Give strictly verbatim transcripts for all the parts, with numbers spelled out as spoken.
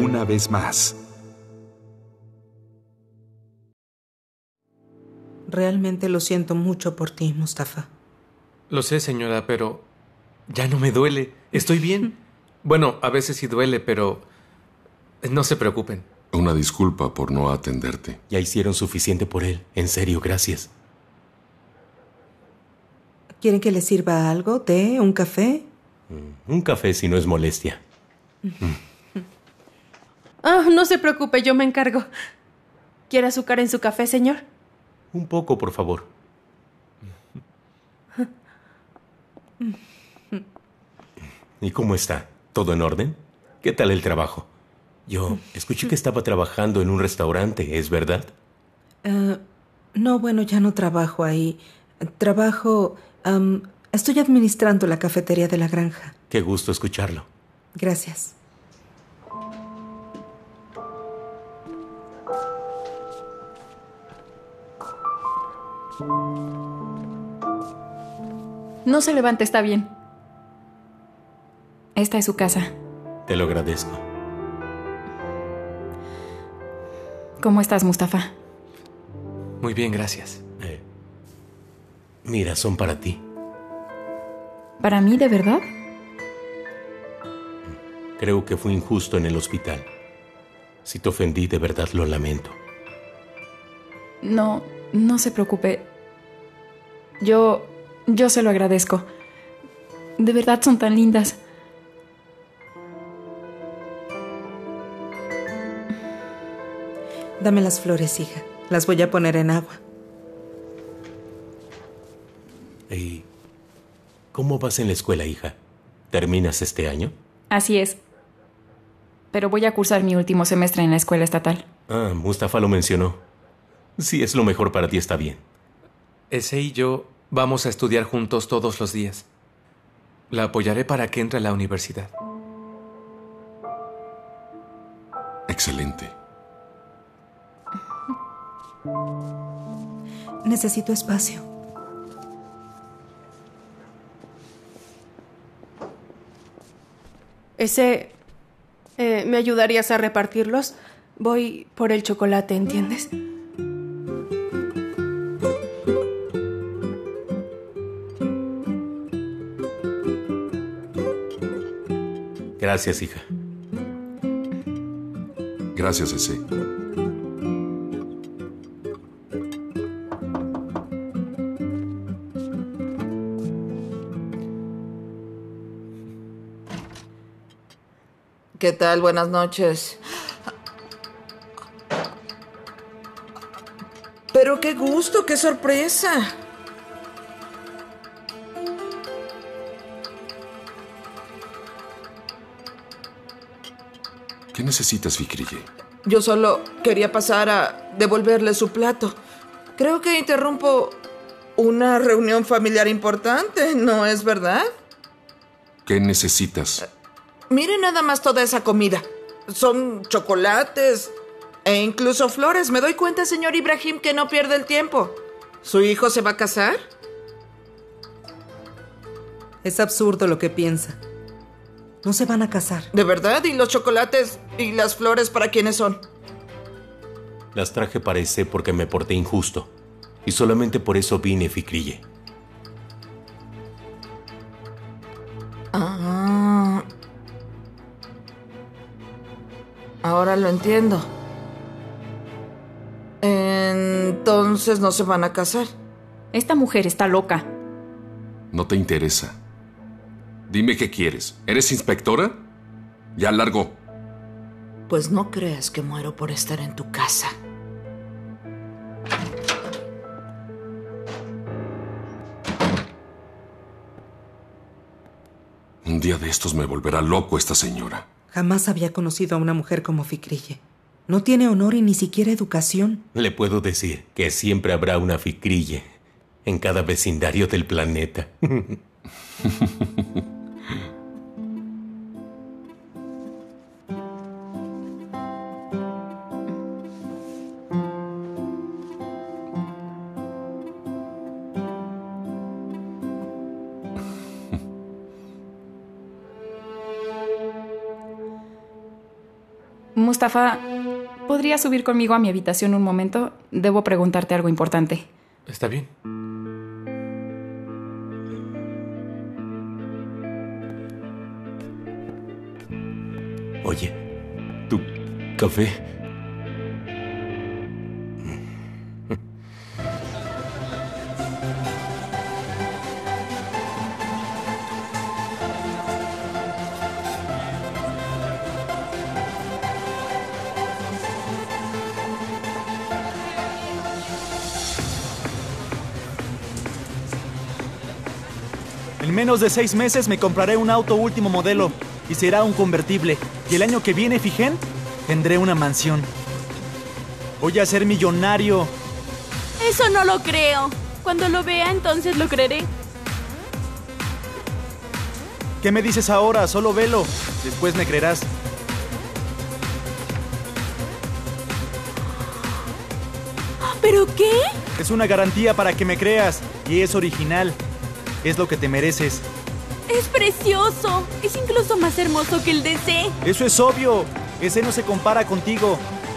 una vez más. Realmente lo siento mucho por ti, Mustafa. Lo sé, señora, pero ya no me duele. Estoy bien. Bueno, a veces sí duele, pero no se preocupen. Una disculpa por no atenderte. Ya hicieron suficiente por él. En serio, gracias. ¿Quieren que les sirva algo? ¿Té? ¿Un café? Mm, un café si no es molestia. Ah, no se preocupe, yo me encargo. ¿Quiere azúcar en su café, señor? Un poco, por favor. ¿Y cómo está? ¿Todo en orden? ¿Qué tal el trabajo? Yo escuché que estaba trabajando en un restaurante, ¿es verdad? Uh, no, bueno, ya no trabajo ahí. Trabajo... Um, estoy administrando la cafetería de la granja. Qué gusto escucharlo. Gracias. No se levante, está bien. Esta es su casa. Te lo agradezco. ¿Cómo estás, Mustafa? Muy bien, gracias. Eh, mira, son para ti. ¿Para mí, de verdad? Creo que fui injusto en el hospital. Si te ofendí, de verdad lo lamento. No, no se preocupe. Yo... yo se lo agradezco. De verdad son tan lindas. Dame las flores, hija. Las voy a poner en agua. ¿Y cómo vas en la escuela, hija? ¿Terminas este año? Así es. Pero voy a cursar mi último semestre en la escuela estatal. Ah, Mustafa lo mencionó. Si es lo mejor para ti, está bien. Ese y yo vamos a estudiar juntos todos los días. La apoyaré para que entre a la universidad. Excelente. Necesito espacio. Ese... Eh, ¿me ayudarías a repartirlos? Voy por el chocolate, ¿entiendes? Gracias, hija. Gracias, ese. ¿Qué tal? Buenas noches. Pero qué gusto, qué sorpresa. ¿Qué necesitas, Fikrille? Yo solo quería pasar a devolverle su plato. Creo que interrumpo una reunión familiar importante, ¿no es verdad? ¿Qué necesitas? Mire nada más toda esa comida. Son chocolates e incluso flores. Me doy cuenta, señor Ibrahim, que no pierde el tiempo. ¿Su hijo se va a casar? Es absurdo lo que piensa. No se van a casar. ¿De verdad? ¿Y los chocolates y las flores para quiénes son? Las traje para ese porque me porté injusto. Y solamente por eso vine, Fikrille. Ah... Ahora lo entiendo. Entonces no se van a casar. Esta mujer está loca. No te interesa. Dime qué quieres. ¿Eres inspectora? Ya largo. Pues no creas que muero por estar en tu casa. Un día de estos me volverá loco esta señora. Jamás había conocido a una mujer como Fikrille. No tiene honor y ni siquiera educación. Le puedo decir que siempre habrá una Fikrille en cada vecindario del planeta. Mustafa, ¿podrías subir conmigo a mi habitación un momento? Debo preguntarte algo importante. Está bien. Oye, tu café. En menos de seis meses me compraré un auto último modelo y será un convertible. Y el año que viene, fijen, tendré una mansión. Voy a ser millonario. Eso no lo creo. Cuando lo vea, entonces lo creeré. ¿Qué me dices ahora? Solo velo. Después me creerás. ¿Pero qué? Es una garantía para que me creas. Y es original. Es lo que te mereces. Es precioso. Es incluso más hermoso que el D C. Eso es obvio. Ese no se compara contigo.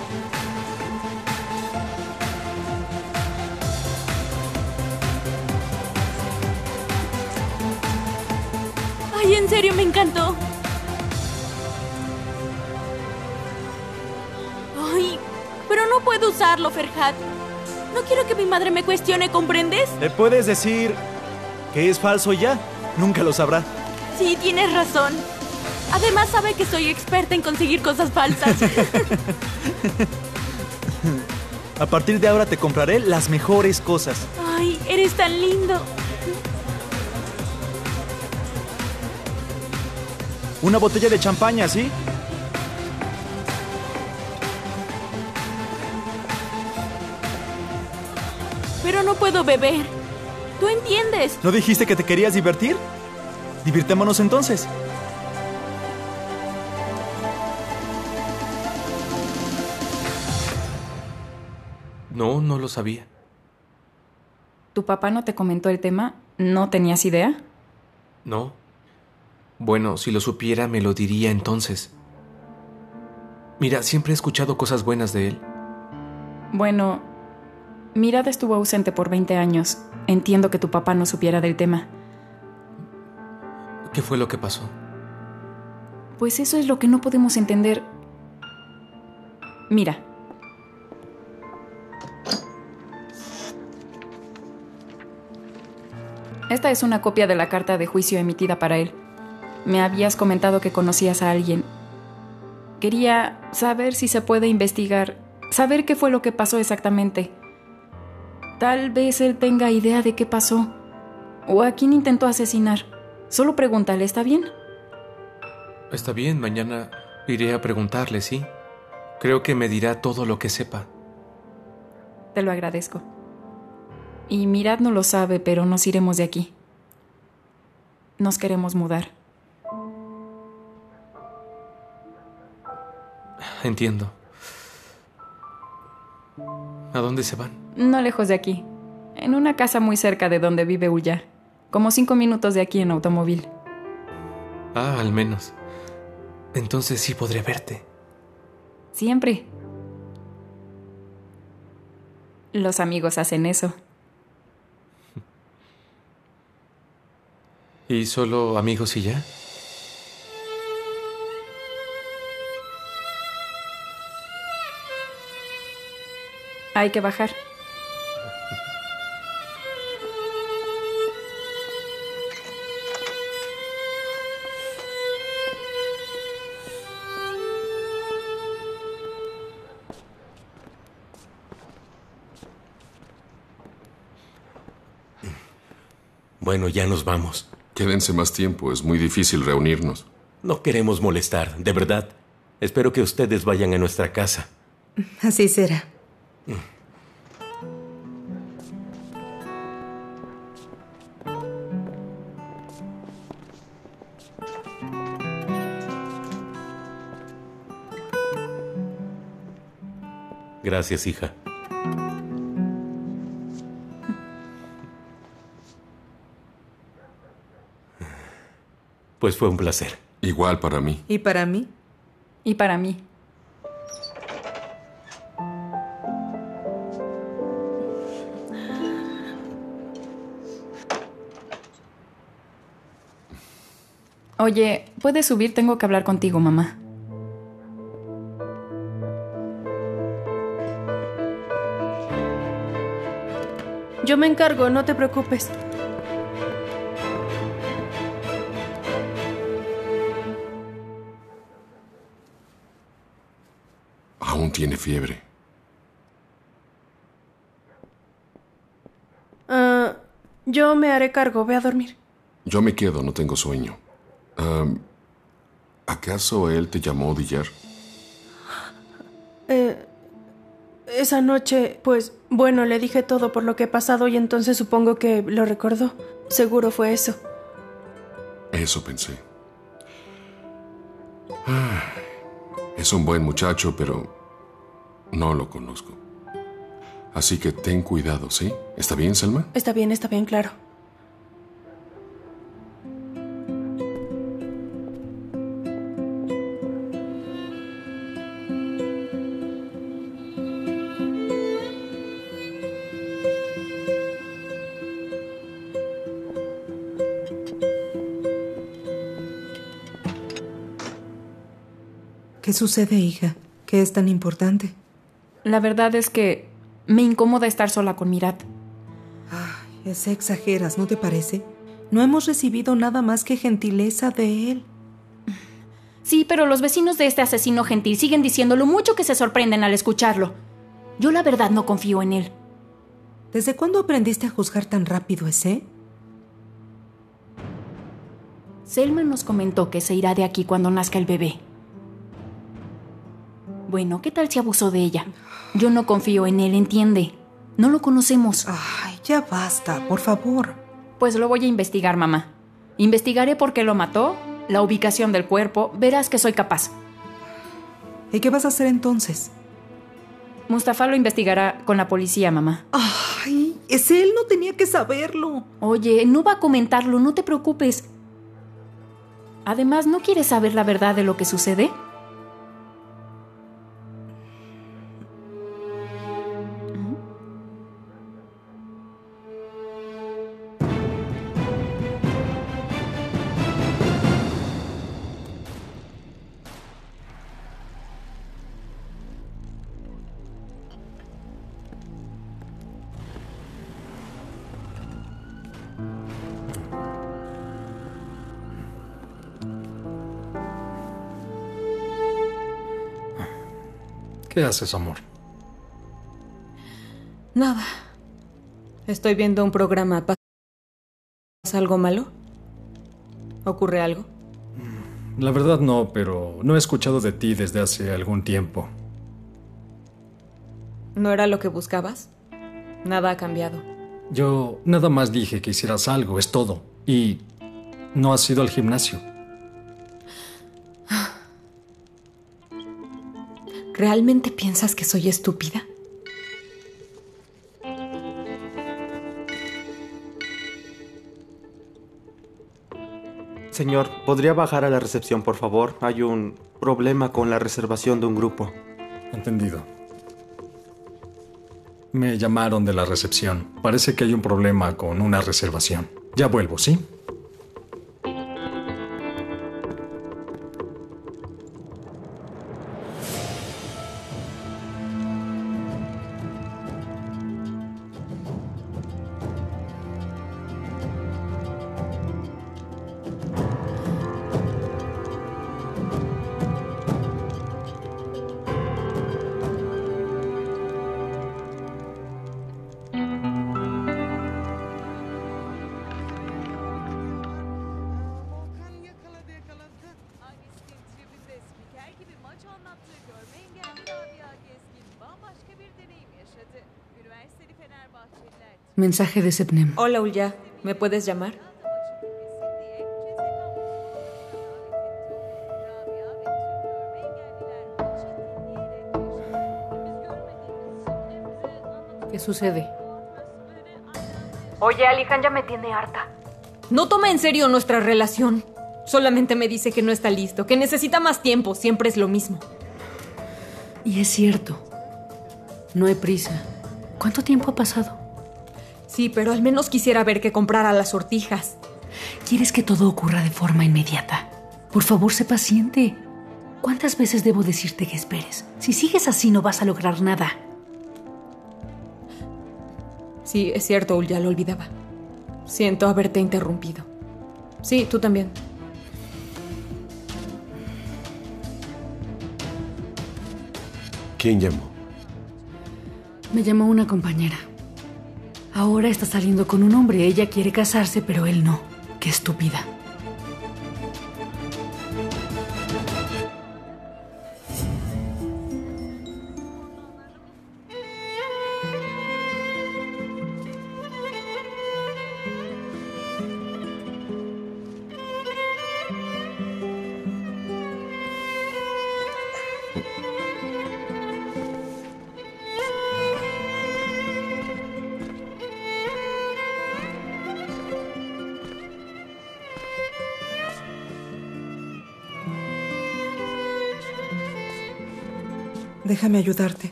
Ay, en serio, me encantó. Ay, pero no puedo usarlo, Ferhat. No quiero que mi madre me cuestione, ¿comprendes? ¿Le puedes decir que es falso ya? Nunca lo sabrá. Sí, tienes razón. Además sabe que soy experta en conseguir cosas falsas. A partir de ahora te compraré las mejores cosas. Ay, eres tan lindo. Una botella de champaña, ¿sí? Pero no puedo beber. ¿Tú entiendes? ¿No dijiste que te querías divertir? Divirtámonos entonces. No, no lo sabía. ¿Tu papá no te comentó el tema? ¿No tenías idea? No. Bueno, si lo supiera, me lo diría entonces. Mira, siempre he escuchado cosas buenas de él. Bueno, Mirad estuvo ausente por veinte años. Entiendo que tu papá no supiera del tema. ¿Qué fue lo que pasó? Pues eso es lo que no podemos entender. Mira. Esta es una copia de la carta de juicio emitida para él. Me habías comentado que conocías a alguien. Quería saber si se puede investigar, saber qué fue lo que pasó exactamente. Tal vez él tenga idea de qué pasó o a quién intentó asesinar. Solo pregúntale, ¿está bien? Está bien, mañana iré a preguntarle, ¿sí? Creo que me dirá todo lo que sepa. Te lo agradezco. Y Mirad no lo sabe, pero nos iremos de aquí. Nos queremos mudar. Entiendo. ¿A dónde se van? No lejos de aquí. En una casa muy cerca de donde vive Ulya. Como cinco minutos de aquí en automóvil. Ah, al menos. Entonces sí podré verte. Siempre. Los amigos hacen eso. ¿Y solo amigos y ya? Hay que bajar. Bueno, ya nos vamos. Quédense más tiempo, es muy difícil reunirnos. No queremos molestar, de verdad. Espero que ustedes vayan a nuestra casa. Así será. Gracias, hija. Pues fue un placer. Igual para mí. ¿Y para mí? Y para mí. Oye, ¿puedes subir? Tengo que hablar contigo, mamá. Yo me encargo, no te preocupes. Aún tiene fiebre. Uh, yo me haré cargo, ve a dormir. Yo me quedo, no tengo sueño. Um, ¿Acaso él te llamó de ayer? Eh, esa noche, pues, bueno, le dije todo por lo que he pasado y entonces supongo que lo recordó. Seguro fue eso. Eso pensé. Ah, es un buen muchacho, pero no lo conozco. Así que ten cuidado, ¿sí? ¿Está bien, Selma? Está bien, está bien, claro. ¿Qué sucede, hija? ¿Qué es tan importante? La verdad es que me incomoda estar sola con Mirat. Ay, es exageras, ¿no te parece? No hemos recibido nada más que gentileza de él. Sí, pero los vecinos de este asesino gentil siguen diciendo lo mucho que se sorprenden al escucharlo. Yo la verdad no confío en él. ¿Desde cuándo aprendiste a juzgar tan rápido, ese? Selma nos comentó que se irá de aquí cuando nazca el bebé. Bueno, ¿qué tal si abusó de ella? Yo no confío en él, ¿entiende? No lo conocemos. Ay, ya basta, por favor. Pues lo voy a investigar, mamá. Investigaré por qué lo mató, la ubicación del cuerpo. Verás que soy capaz. ¿Y qué vas a hacer entonces? Mustafa lo investigará con la policía, mamá. Ay, ese él no tenía que saberlo. Oye, no va a comentarlo, no te preocupes. Además, ¿no quieres saber la verdad de lo que sucede? ¿Qué haces, amor? Nada. Estoy viendo un programa. ¿Pasa algo malo? ¿Ocurre algo? La verdad no, pero no he escuchado de ti desde hace algún tiempo. ¿No era lo que buscabas? Nada ha cambiado. Yo nada más dije que hicieras algo, es todo. Y no has ido al gimnasio. ¿Realmente piensas que soy estúpida? Señor, ¿podría bajar a la recepción, por favor? Hay un problema con la reservación de un grupo. Entendido. Me llamaron de la recepción. Parece que hay un problema con una reservación. Ya vuelvo, ¿sí? Mensaje de Sepnem. Hola, Ulya. ¿Me puedes llamar? ¿Qué sucede? Oye, Alihan ya me tiene harta. No toma en serio nuestra relación. Solamente me dice que no está listo, que necesita más tiempo. Siempre es lo mismo. Y es cierto. No hay prisa. ¿Cuánto tiempo ha pasado? Sí, pero al menos quisiera ver que comprara las sortijas. Quieres que todo ocurra de forma inmediata. Por favor, sé paciente. ¿Cuántas veces debo decirte que esperes? Si sigues así no vas a lograr nada. Sí, es cierto, ya lo olvidaba. Siento haberte interrumpido. Sí, tú también. ¿Quién llamó? Me llamó una compañera. Ahora está saliendo con un hombre. Ella quiere casarse, pero él no. Qué estúpida. Déjame ayudarte.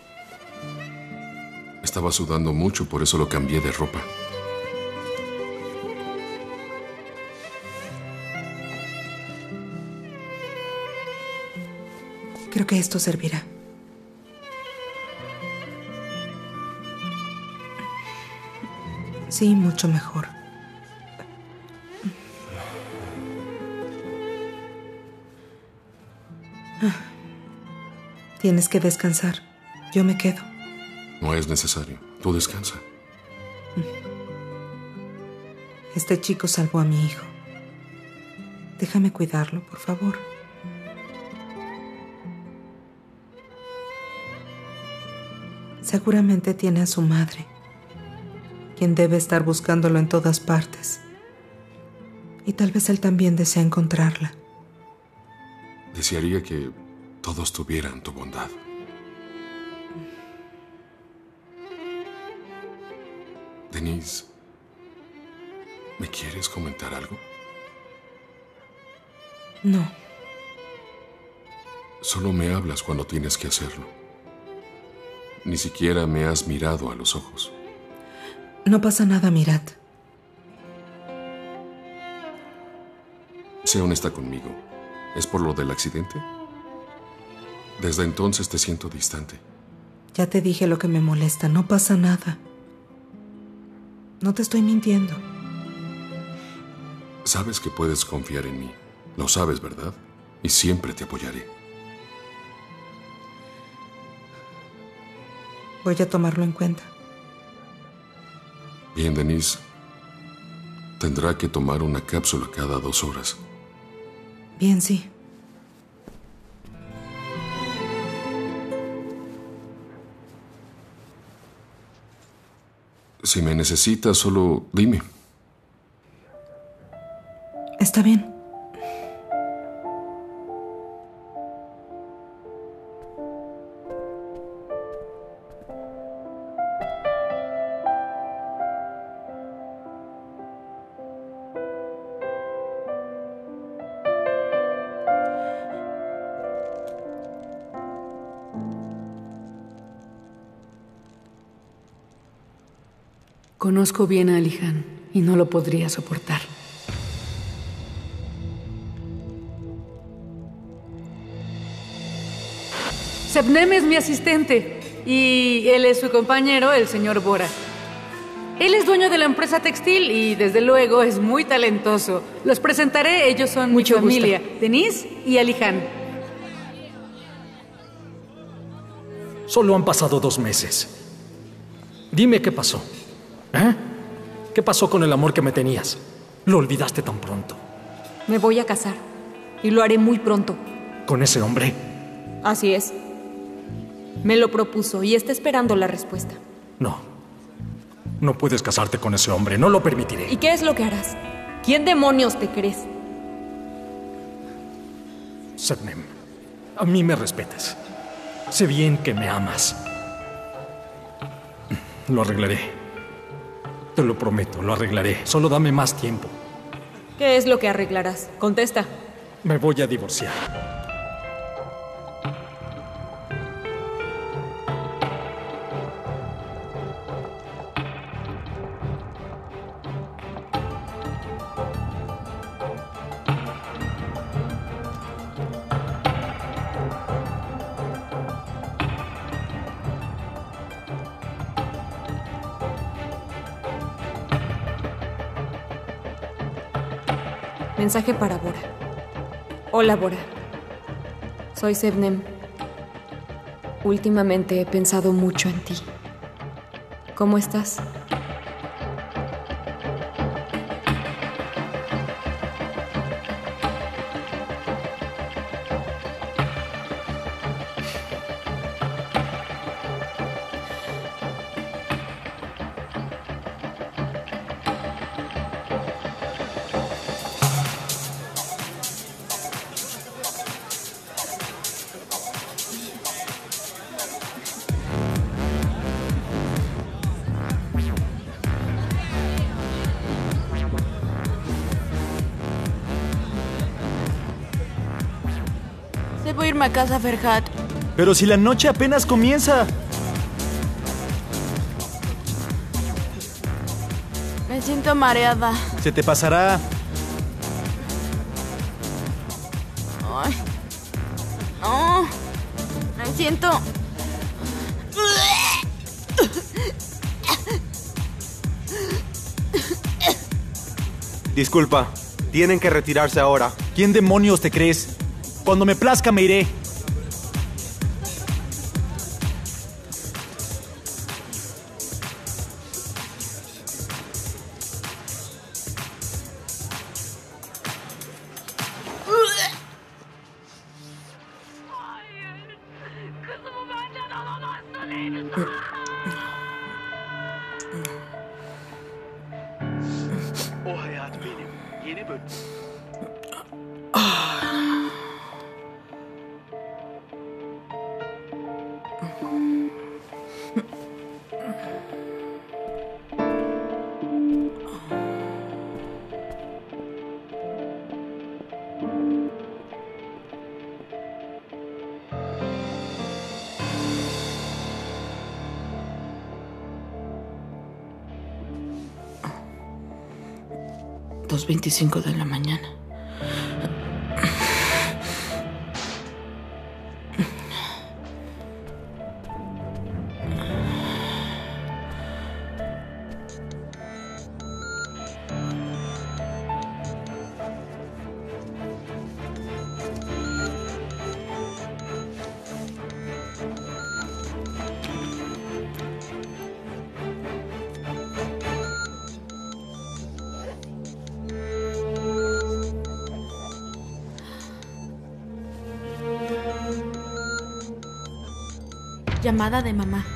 Estaba sudando mucho, por eso lo cambié de ropa. Creo que esto servirá. Sí, mucho mejor. Tienes que descansar. Yo me quedo. No es necesario. Tú descansa. Este chico salvó a mi hijo. Déjame cuidarlo, por favor. Seguramente tiene a su madre, quien debe estar buscándolo en todas partes. Y tal vez él también desea encontrarla. Desearía que todos tuvieran tu bondad. Denise, ¿me quieres comentar algo? No. Solo me hablas cuando tienes que hacerlo. Ni siquiera me has mirado a los ojos. No pasa nada, Mirat. Sé honesta conmigo. ¿Es por lo del accidente? Desde entonces te siento distante. Ya te dije lo que me molesta. No pasa nada. No te estoy mintiendo. Sabes que puedes confiar en mí. Lo sabes, ¿verdad? Y siempre te apoyaré. Voy a tomarlo en cuenta. Bien, Denise. Tendrá que tomar una cápsula cada dos horas. Bien, sí. Si me necesitas, solo dime. Está bien. Conozco bien a Alihan y no lo podría soportar. Sebnem es mi asistente y él es su compañero, el señor Bora. Él es dueño de la empresa textil y desde luego es muy talentoso. Los presentaré, ellos son Mucho mi familia, gusto. Denise y Alihan. Solo han pasado dos meses. Dime qué pasó. ¿Eh? ¿Qué pasó con el amor que me tenías? Lo olvidaste tan pronto. Me voy a casar. Y lo haré muy pronto. ¿Con ese hombre? Así es. Me lo propuso y está esperando la respuesta. No. No puedes casarte con ese hombre. No lo permitiré. ¿Y qué es lo que harás? ¿Quién demonios te crees? Sebnem, a mí me respetas. Sé bien que me amas. Lo arreglaré. Te lo prometo, lo arreglaré. Solo dame más tiempo. ¿Qué es lo que arreglarás? Contesta. Me voy a divorciar. Mensaje para Bora. Hola, Bora. Soy Sebnem. Últimamente he pensado mucho en ti. ¿Cómo estás? Debo irme a casa, Ferhat. Pero si la noche apenas comienza. Me siento mareada. Se te pasará. Ay. No. Me siento... Disculpa, tienen que retirarse ahora. ¿Quién demonios te crees? Cuando me plazca me iré. O hayat benim yeni bölüm. dos veinticinco de la mañana. Llamada de mamá.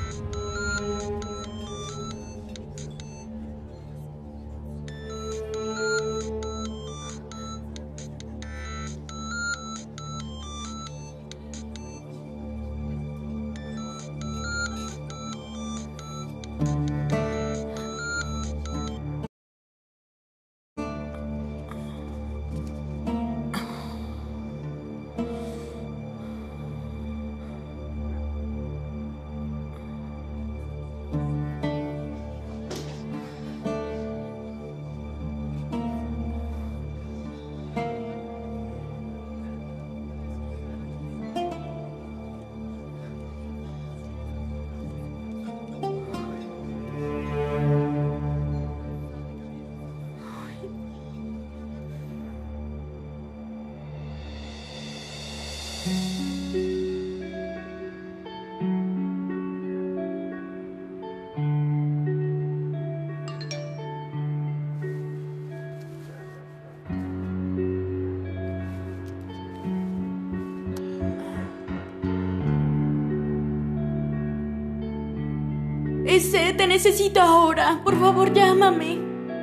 Ese, te necesito ahora. Por favor, llámame.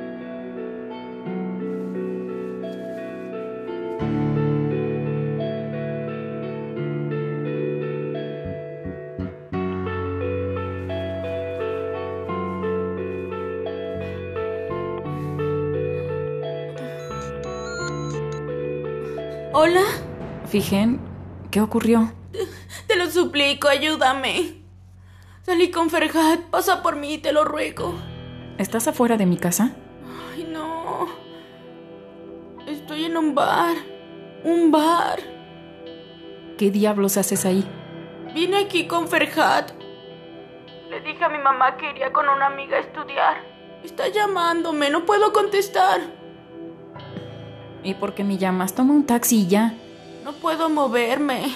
Hola. Figen, ¿qué ocurrió? Te, te lo suplico, ayúdame. Salí con Ferhat, pasa por mí, te lo ruego. ¿Estás afuera de mi casa? Ay, no. Estoy en un bar. Un bar. ¿Qué diablos haces ahí? Vine aquí con Ferhat. Le dije a mi mamá que iría con una amiga a estudiar. Está llamándome, no puedo contestar. ¿Y por qué me llamas? Toma un taxi y ya. No puedo moverme.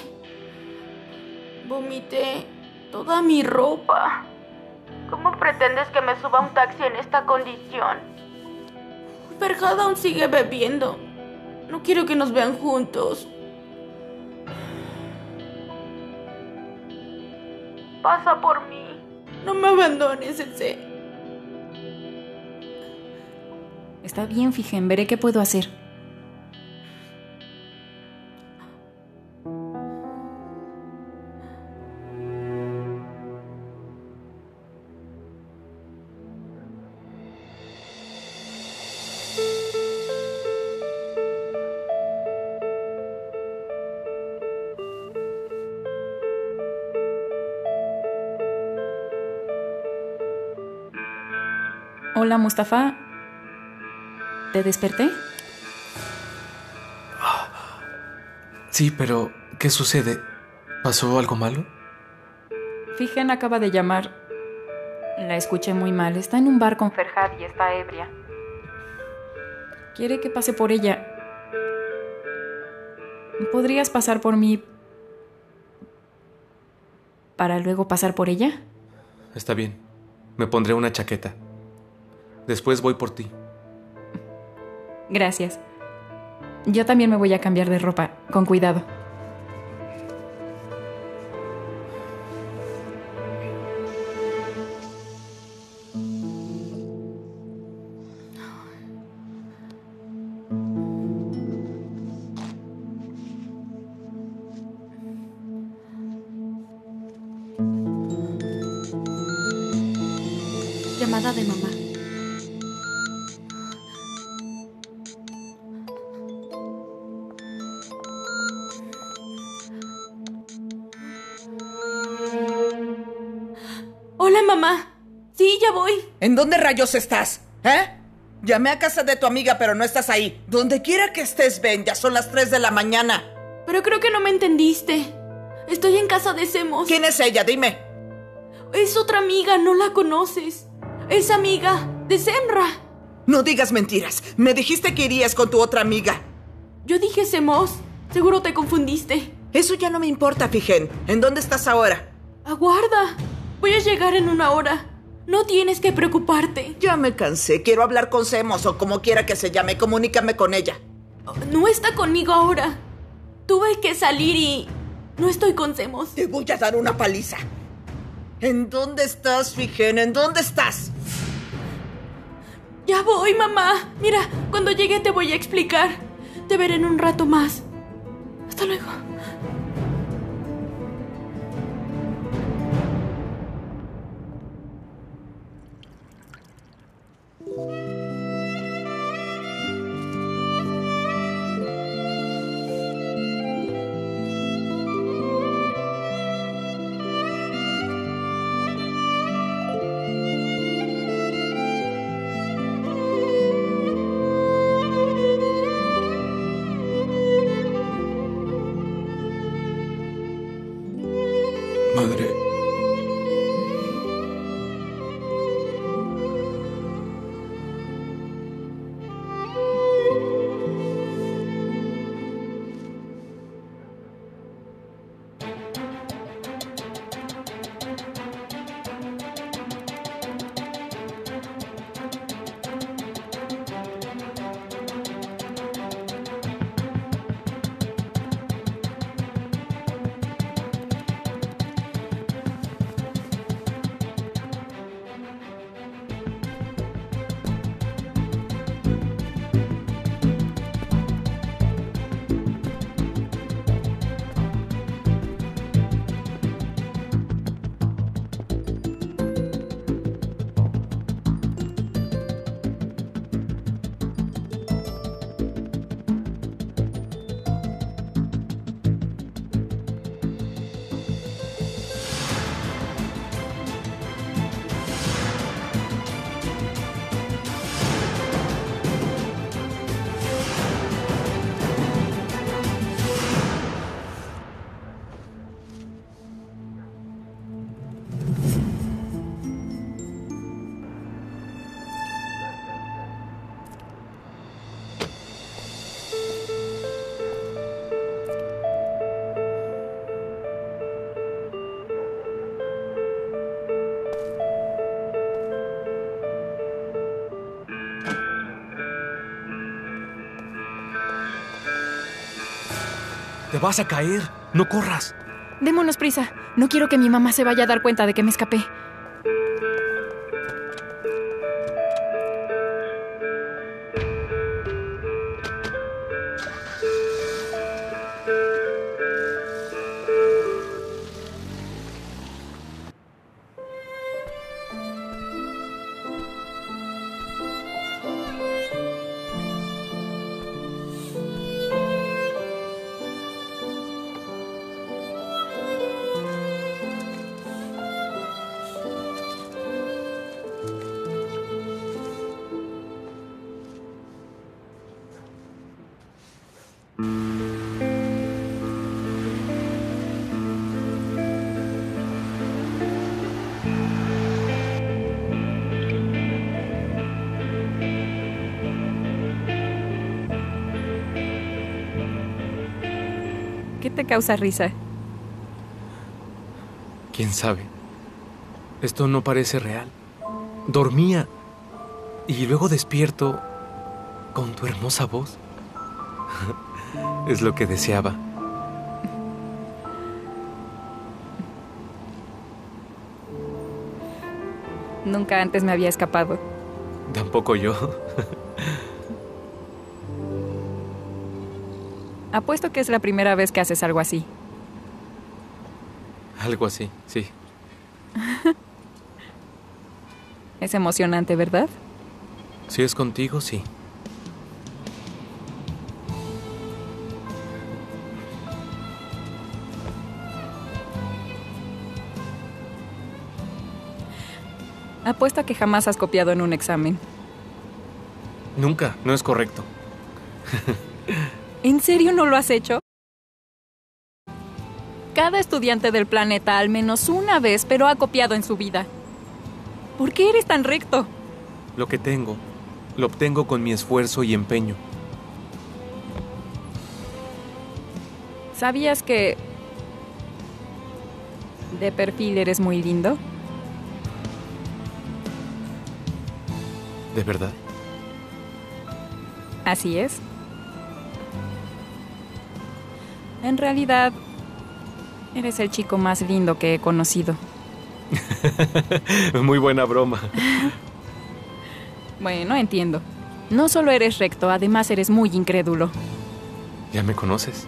Vomité toda mi ropa. ¿Cómo pretendes que me suba a un taxi en esta condición? Ferhad aún sigue bebiendo. No quiero que nos vean juntos. Pasa por mí. No me abandones, Sensei. Está bien, Figen. Veré qué puedo hacer. Hola, Mustafa. ¿Te desperté? Sí, pero ¿qué sucede? ¿Pasó algo malo? Figen acaba de llamar. La escuché muy mal. Está en un bar con Ferhad y está ebria. Quiere que pase por ella. ¿Podrías pasar por mí para luego pasar por ella? Está bien. Me pondré una chaqueta. Después voy por ti. Gracias. Yo también me voy a cambiar de ropa. Con cuidado. Llamada de mamá. Hola, mamá. Sí, ya voy. ¿En dónde rayos estás? ¿Eh? Llamé a casa de tu amiga, pero no estás ahí. Donde quiera que estés, ven. Ya son las tres de la mañana. Pero creo que no me entendiste. Estoy en casa de Semos. ¿Quién es ella? Dime. Es otra amiga, no la conoces. Es amiga de Semra. No digas mentiras. Me dijiste que irías con tu otra amiga. Yo dije Semos. Seguro te confundiste. Eso ya no me importa, Figen. ¿En dónde estás ahora? Aguarda. Voy a llegar en una hora. No tienes que preocuparte. Ya me cansé. Quiero hablar con Semos o como quiera que se llame. Comunícame con ella. No está conmigo ahora. Tuve que salir y no estoy con Semos. Te voy a dar una paliza. ¿En dónde estás, Figen? ¿En dónde estás? Ya voy, mamá. Mira, cuando llegue te voy a explicar. Te veré en un rato más. Hasta luego. Madre. Te vas a caer. No corras. Démonos prisa. No quiero que mi mamá se vaya a dar cuenta de que me escapé. ¿Qué te causa risa? ¿Quién sabe? Esto no parece real. Dormía y luego despierto con tu hermosa voz. Es lo que deseaba. Nunca antes me había escapado. Tampoco yo. Apuesto que es la primera vez que haces algo así. Algo así, sí. Es emocionante, ¿verdad? Si es contigo, sí. Apuesto a que jamás has copiado en un examen. Nunca, no es correcto. ¿En serio no lo has hecho? Cada estudiante del planeta al menos una vez, pero ha copiado en su vida. ¿Por qué eres tan recto? Lo que tengo, lo obtengo con mi esfuerzo y empeño. ¿Sabías que de perfil eres muy lindo? ¿De verdad? Así es. En realidad, eres el chico más lindo que he conocido. Muy buena broma. Bueno, entiendo. No solo eres recto, además eres muy incrédulo. ¿Ya me conoces?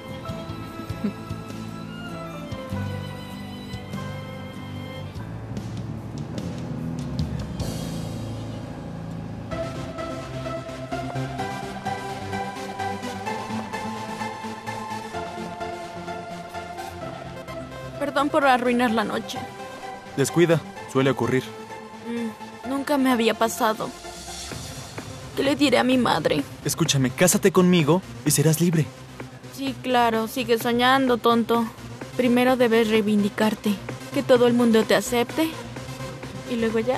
Perdón por arruinar la noche. Descuida, suele ocurrir. Mm, nunca me había pasado. ¿Qué le diré a mi madre? Escúchame, cásate conmigo y serás libre. Sí, claro, sigue soñando, tonto. Primero debes reivindicarte, que todo el mundo te acepte. Y luego ya.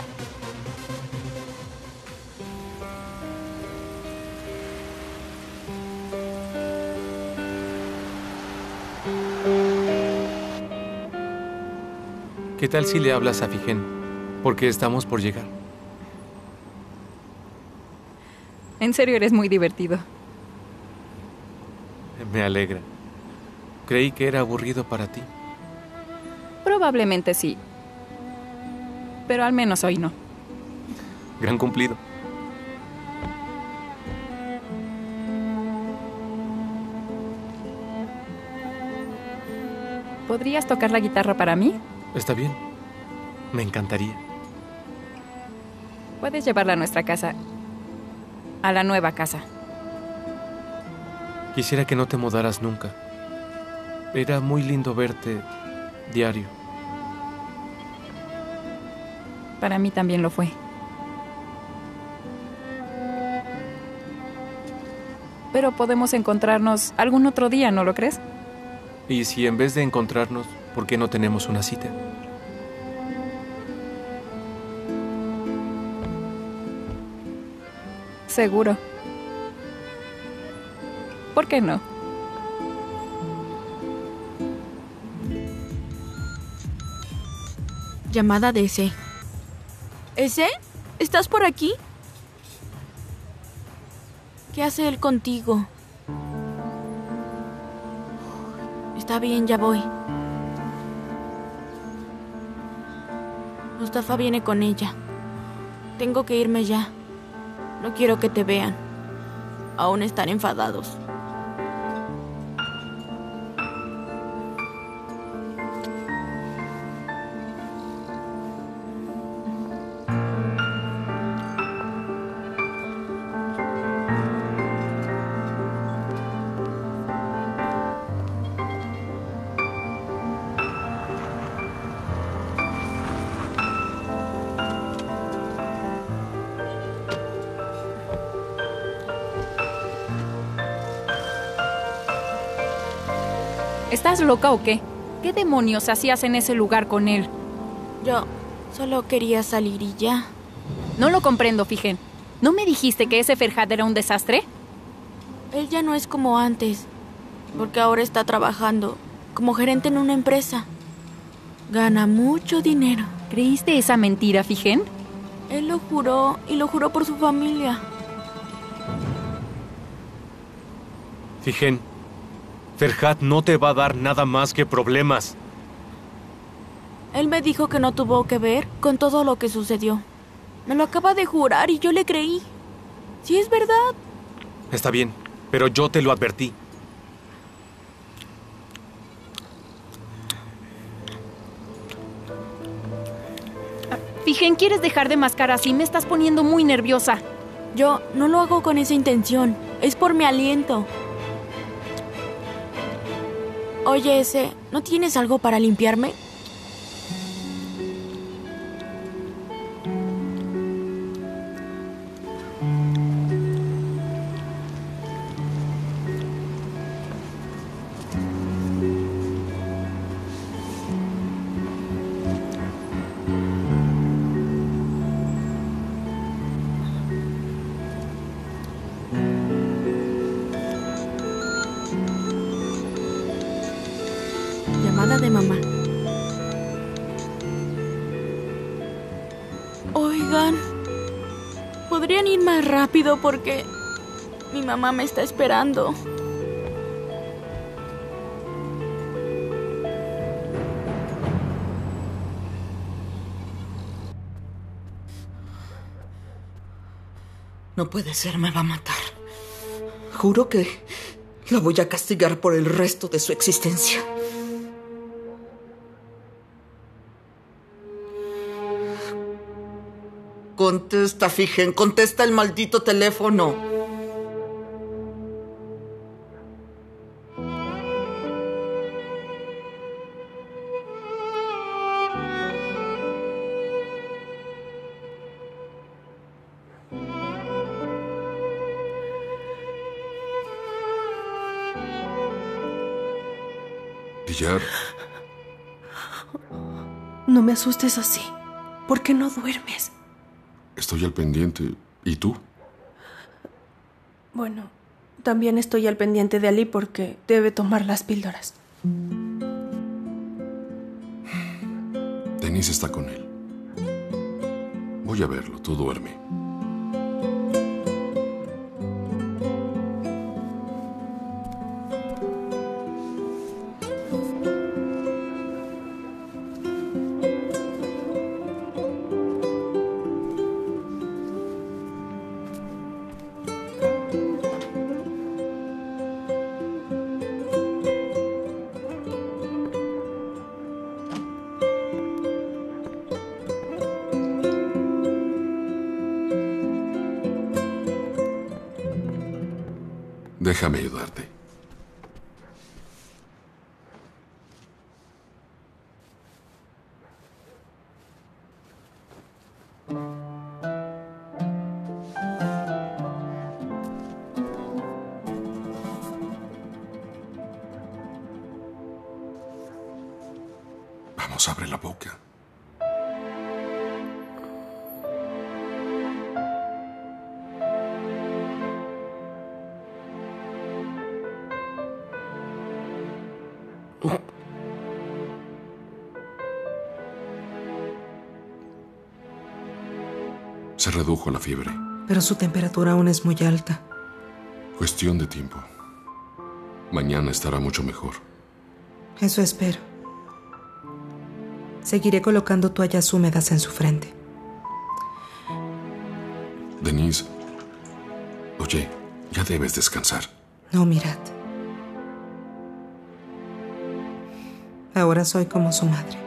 ¿Qué tal si le hablas a Figen? Porque estamos por llegar. En serio, eres muy divertido. Me alegra. Creí que era aburrido para ti. Probablemente sí. Pero al menos hoy no. Gran cumplido. ¿Podrías tocar la guitarra para mí? Está bien. Me encantaría. Puedes llevarla a nuestra casa. A la nueva casa. Quisiera que no te mudaras nunca. Era muy lindo verte diario. Para mí también lo fue. Pero podemos encontrarnos algún otro día, ¿no lo crees? Y si en vez de encontrarnos, ¿por qué no tenemos una cita? Seguro. ¿Por qué no? Llamada de ese. ¿Ese? ¿Estás por aquí? ¿Qué hace él contigo? Está bien, ya voy. Mustafa viene con ella. Tengo que irme ya. No quiero que te vean. Aún están enfadados. ¿Estás loca o qué? ¿Qué demonios hacías en ese lugar con él? Yo solo quería salir y ya. No lo comprendo, Figen. ¿No me dijiste que ese Ferhat era un desastre? Él ya no es como antes, porque ahora está trabajando como gerente en una empresa. Gana mucho dinero. ¿Creíste esa mentira, Figen? Él lo juró y lo juró por su familia. Figen, Ferhat no te va a dar nada más que problemas. Él me dijo que no tuvo que ver con todo lo que sucedió. Me lo acaba de jurar y yo le creí. Sí, es verdad. Está bien, pero yo te lo advertí. Figen, ¿quieres dejar de mascar así? Me estás poniendo muy nerviosa. Yo no lo hago con esa intención. Es por mi aliento. Oye, ese, ¿no tienes algo para limpiarme? Llamada de mamá. Oigan, ¿podrían ir más rápido porque mi mamá me está esperando? No puede ser, me va a matar. Juro que la voy a castigar por el resto de su existencia. Contesta, Figen, contesta el maldito teléfono. Diyar. No me asustes así. ¿Por qué no duermes? Estoy al pendiente. ¿Y tú? Bueno, también estoy al pendiente de Ali porque debe tomar las píldoras. Denise está con él. Voy a verlo. Tú duerme. Déjame ayudarte. Vamos, abre la boca. Se redujo la fiebre. Pero su temperatura aún es muy alta. Cuestión de tiempo. Mañana estará mucho mejor. Eso espero. Seguiré colocando toallas húmedas en su frente. Denise, oye, ya debes descansar. No, mirad. Ahora soy como su madre.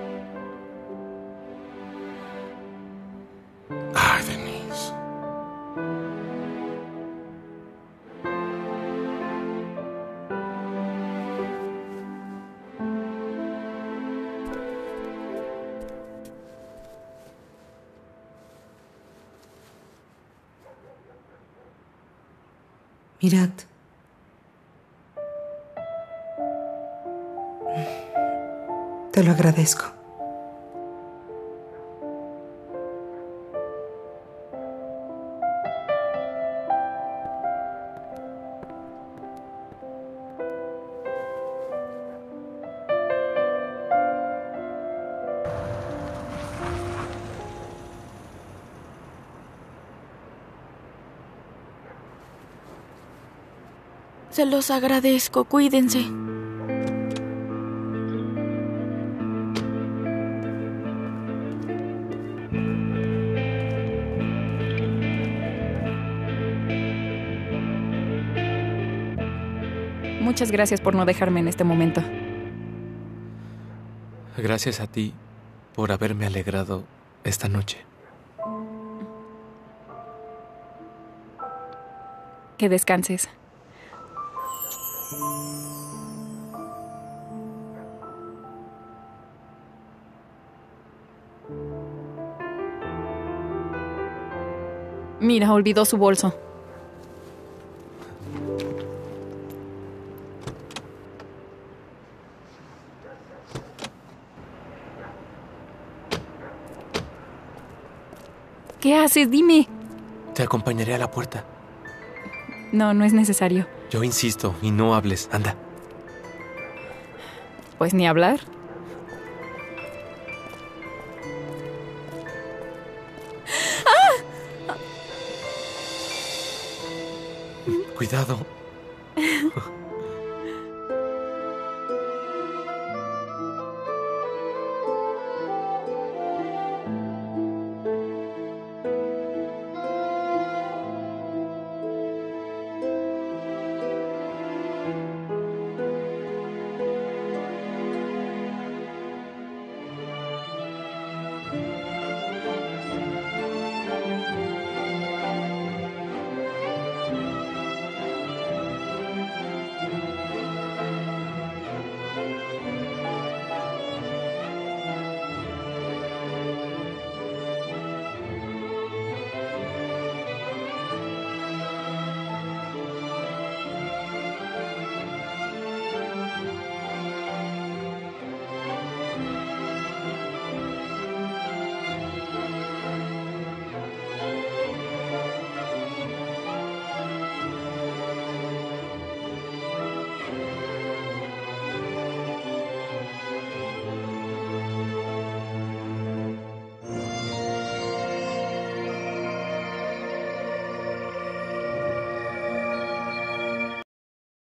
Ay, Denise. Mirad. Te lo agradezco. Se los agradezco, cuídense. Muchas gracias por no dejarme en este momento. Gracias a ti por haberme alegrado esta noche. Que descanses. Mira, olvidó su bolso. ¿Qué haces? Dime. Te acompañaré a la puerta. No, no es necesario. Yo insisto, y no hables. Anda. Pues ni hablar. Cuidado.